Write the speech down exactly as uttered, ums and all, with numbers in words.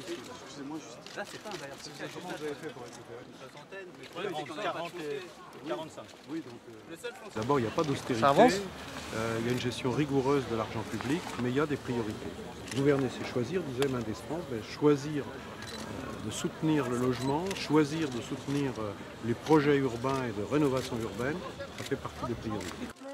Excusez-moi, juste. Là, c'est pas un bailleur social. Comment vous avez fait pour récupérer une soixantaine, mais quarante et quarante-cinq. Oui, donc. Euh... D'abord, il n'y a pas d'austérité. Ça avance. Euh, il y a une gestion rigoureuse de l'argent public, mais il y a des priorités. Gouverner, c'est choisir, disait Mendes France, ben, choisir euh, de soutenir le logement, choisir de soutenir euh, les projets urbains et de rénovation urbaine, ça fait partie des priorités.